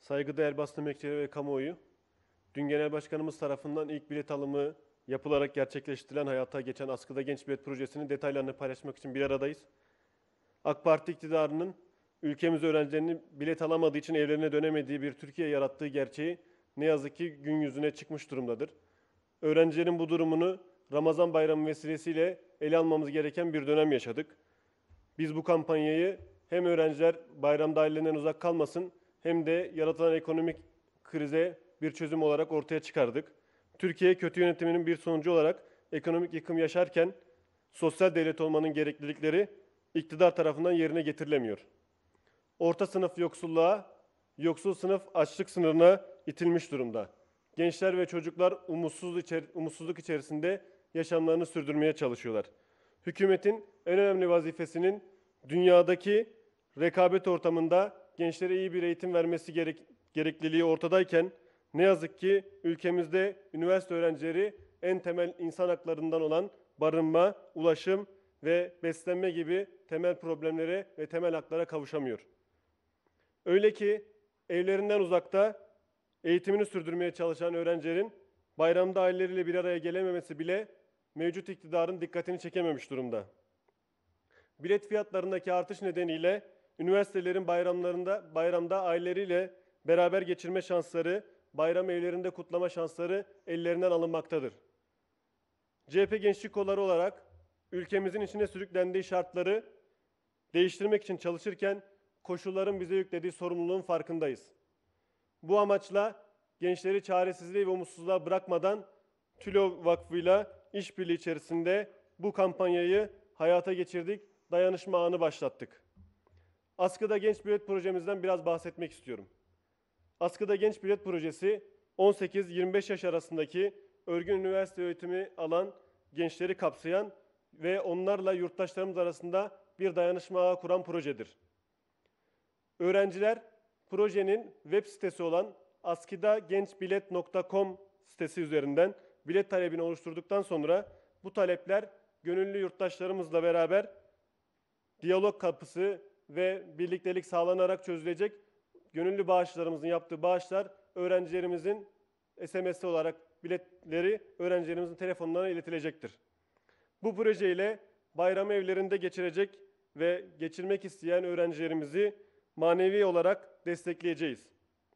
Saygıdeğer basın emekçileri ve kamuoyu, dün Genel Başkanımız tarafından ilk bilet alımı yapılarak gerçekleştirilen hayata geçen Askıda Genç Bilet Projesi'nin detaylarını paylaşmak için bir aradayız. AK Parti iktidarının ülkemiz öğrencilerinin bilet alamadığı için evlerine dönemediği bir Türkiye yarattığı gerçeği ne yazık ki gün yüzüne çıkmış durumdadır. Öğrencilerin bu durumunu Ramazan bayramı vesilesiyle ele almamız gereken bir dönem yaşadık. Biz bu kampanyayı hem öğrenciler bayramda ailelerinden uzak kalmasın hem de yaratılan ekonomik krize bir çözüm olarak ortaya çıkardık. Türkiye kötü yönetiminin bir sonucu olarak ekonomik yıkım yaşarken sosyal devlet olmanın gereklilikleri iktidar tarafından yerine getirilemiyor. Orta sınıf yoksulluğa, yoksul sınıf açlık sınırına itilmiş durumda. Gençler ve çocuklar umutsuzluk içerisinde yaşamlarını sürdürmeye çalışıyorlar. Hükümetin en önemli vazifesinin dünyadaki rekabet ortamında gençlere iyi bir eğitim vermesi gerekliliği ortadayken ne yazık ki ülkemizde üniversite öğrencileri en temel insan haklarından olan barınma, ulaşım ve beslenme gibi temel problemlere ve temel haklara kavuşamıyor. Öyle ki evlerinden uzakta eğitimini sürdürmeye çalışan öğrencilerin bayramda aileleriyle bir araya gelememesi bile mevcut iktidarın dikkatini çekememiş durumda. Bilet fiyatlarındaki artış nedeniyle üniversitelerin bayramda aileleriyle beraber geçirme şansları, bayram evlerinde kutlama şansları ellerinden alınmaktadır. CHP Gençlik Kolları olarak ülkemizin içine sürüklendiği şartları değiştirmek için çalışırken koşulların bize yüklediği sorumluluğun farkındayız. Bu amaçla gençleri çaresizliğe ve umutsuzluğa bırakmadan TÜLO Vakfı'yla işbirliği içerisinde bu kampanyayı hayata geçirdik, dayanışma ağını başlattık. Askıda Genç Bilet Projemizden biraz bahsetmek istiyorum. Askıda Genç Bilet Projesi 18-25 yaş arasındaki örgün üniversite öğretimi alan gençleri kapsayan ve onlarla yurttaşlarımız arasında bir dayanışma ağı kuran projedir. Öğrenciler projenin web sitesi olan askidagençbilet.com sitesi üzerinden bilet talebini oluşturduktan sonra bu talepler gönüllü yurttaşlarımızla beraber diyalog kapısı ve birliktelik sağlanarak çözülecek. Gönüllü bağışçılarımızın yaptığı bağışlar öğrencilerimizin SMS olarak biletleri öğrencilerimizin telefonlarına iletilecektir. Bu projeyle bayram evlerinde geçirecek ve geçirmek isteyen öğrencilerimizi manevi olarak destekleyeceğiz.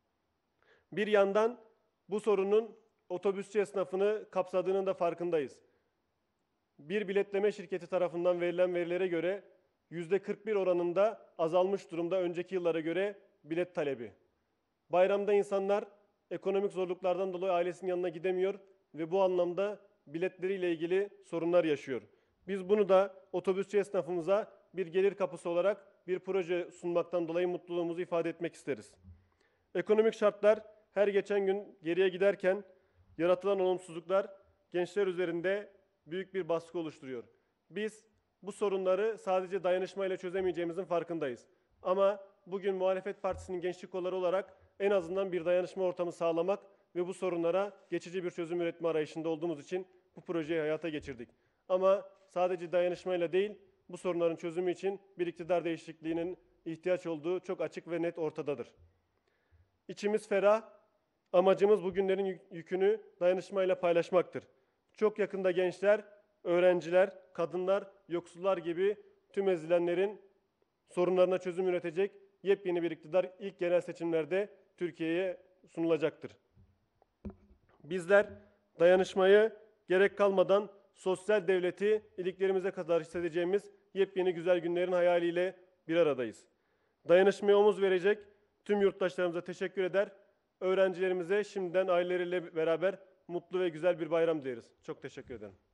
Bir yandan bu sorunun otobüsçü esnafını kapsadığının da farkındayız. Bir biletleme şirketi tarafından verilen verilere göre %41 oranında azalmış durumda önceki yıllara göre bilet talebi. Bayramda insanlar ekonomik zorluklardan dolayı ailesinin yanına gidemiyor ve bu anlamda biletleriyle ilgili sorunlar yaşıyor. Biz bunu da otobüsçü esnafımıza bir gelir kapısı olarak bir proje sunmaktan dolayı mutluluğumuzu ifade etmek isteriz. Ekonomik şartlar her geçen gün geriye giderken yaratılan olumsuzluklar gençler üzerinde büyük bir baskı oluşturuyor. Biz bu sorunları sadece dayanışmayla çözemeyeceğimizin farkındayız. Ama bugün muhalefet partisinin gençlik kolları olarak en azından bir dayanışma ortamı sağlamak ve bu sorunlara geçici bir çözüm üretme arayışında olduğumuz için bu projeyi hayata geçirdik. Ama sadece dayanışmayla değil, bu sorunların çözümü için bir iktidar değişikliğinin ihtiyaç olduğu çok açık ve net ortadadır. İçimiz ferah, amacımız bugünlerin yükünü dayanışmayla paylaşmaktır. Çok yakında gençler, öğrenciler, kadınlar, yoksullar gibi tüm ezilenlerin sorunlarına çözüm üretecek yepyeni bir iktidar ilk genel seçimlerde Türkiye'ye sunulacaktır. Bizler dayanışmayı gerek kalmadan sosyal devleti iliklerimize kadar hissedeceğimiz yepyeni güzel günlerin hayaliyle bir aradayız. Dayanışmaya omuz verecek tüm yurttaşlarımıza teşekkür eder. Öğrencilerimize şimdiden aileleriyle beraber mutlu ve güzel bir bayram dileriz. Çok teşekkür ederim.